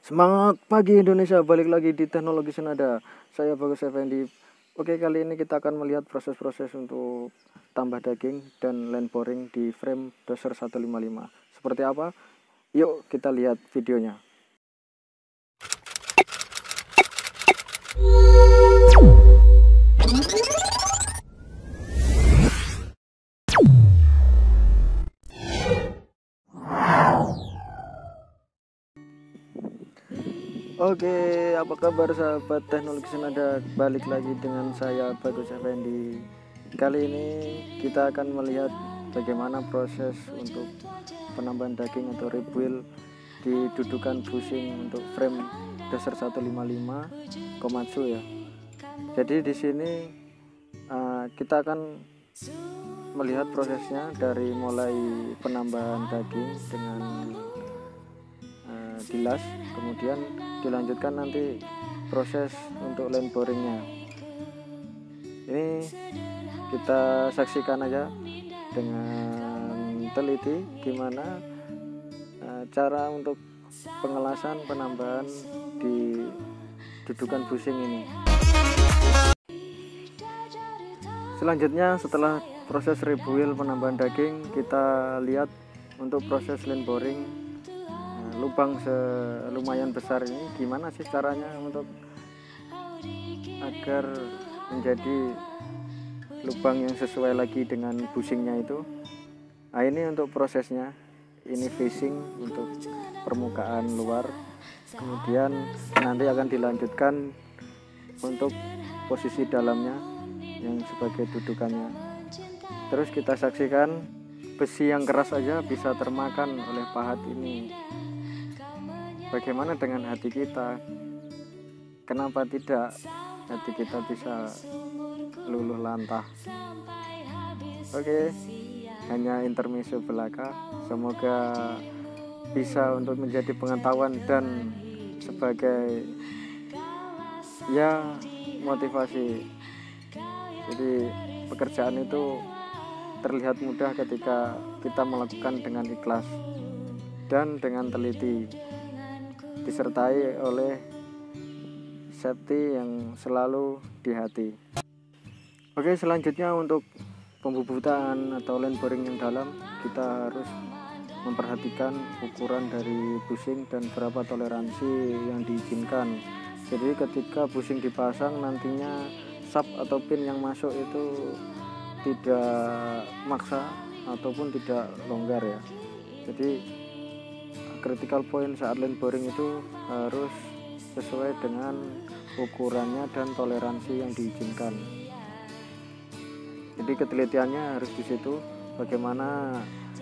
Semangat pagi Indonesia, balik lagi di Teknologi Senada. Saya Bagus Effendi. Oke, kali ini kita akan melihat proses-proses untuk tambah daging dan land boring di frame doser 155. Seperti apa? Yuk kita lihat videonya. Oke, apa kabar sahabat Teknologi Senada? Balik lagi dengan saya Bagus Effendi. Kali ini kita akan melihat bagaimana proses untuk penambahan daging atau rebuild di dudukan bushing untuk frame doser 155 Komatsu ya. Jadi di sini kita akan melihat prosesnya dari mulai penambahan daging dengan dilas, kemudian dilanjutkan nanti proses untuk land boringnya. Ini kita saksikan aja dengan teliti gimana cara untuk pengelasan penambahan di dudukan bushing ini. Selanjutnya setelah proses rebuild penambahan daging, kita lihat untuk proses land boring lubang lumayan besar ini gimana sih caranya untuk agar menjadi lubang yang sesuai lagi dengan bushingnya itu. Nah, ini untuk prosesnya, ini facing untuk permukaan luar, kemudian nanti akan dilanjutkan untuk posisi dalamnya yang sebagai dudukannya. Terus kita saksikan besi yang keras aja bisa termakan oleh pahat ini. Bagaimana dengan hati kita? Kenapa tidak hati kita bisa luluh lantah? Oke, hanya intermezzo belaka. Semoga bisa untuk menjadi pengetahuan dan sebagai ya motivasi. Jadi pekerjaan itu terlihat mudah ketika kita melakukan dengan ikhlas dan dengan teliti, disertai oleh safety yang selalu di hati. Oke, selanjutnya untuk pembubutan atau land boring yang dalam, kita harus memperhatikan ukuran dari bushing dan berapa toleransi yang diizinkan. Jadi ketika bushing dipasang nantinya sub atau pin yang masuk itu tidak maksa ataupun tidak longgar ya. Jadi critical point saat land boring itu harus sesuai dengan ukurannya dan toleransi yang diizinkan. Jadi ketelitiannya harus di situ, bagaimana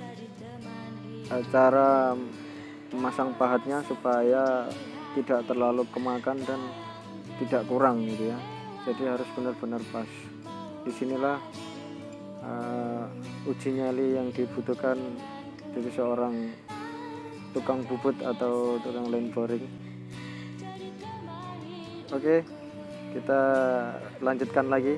cara memasang pahatnya supaya tidak terlalu kemakan dan tidak kurang gitu ya. Jadi harus benar-benar pas. Disinilah uji nyali yang dibutuhkan dari seorang tukang bubut atau tukang land boring. Oke, kita lanjutkan lagi.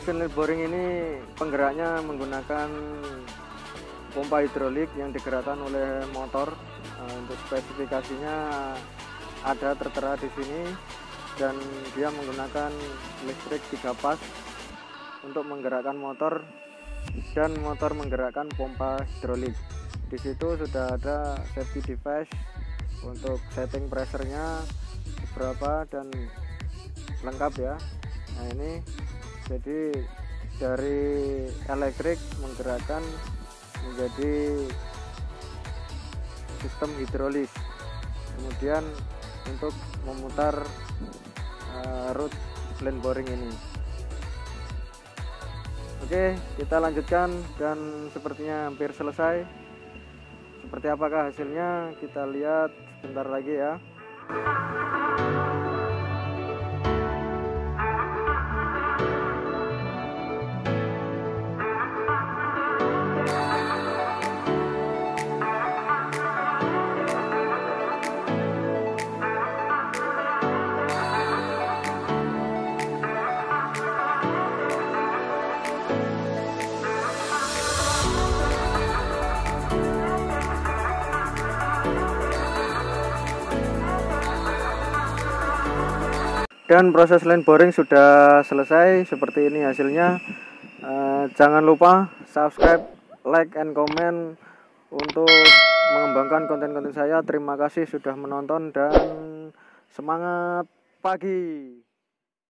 mesin lead boring ini penggeraknya menggunakan pompa hidrolik yang digerakkan oleh motor. Untuk spesifikasinya ada tertera di sini, dan dia menggunakan listrik 3 pas untuk menggerakkan motor, dan motor menggerakkan pompa hidrolik. Di situ sudah ada safety device untuk setting pressure-nya berapa dan lengkap ya. Nah ini jadi dari elektrik menggerakkan menjadi sistem hidrolis, kemudian untuk memutar root land boring ini. Oke, kita lanjutkan, dan sepertinya hampir selesai. Seperti apakah hasilnya, kita lihat sebentar lagi ya. Dan proses land boring sudah selesai, seperti ini hasilnya. Jangan lupa subscribe, like, and comment untuk mengembangkan konten-konten saya. Terima kasih sudah menonton dan semangat pagi.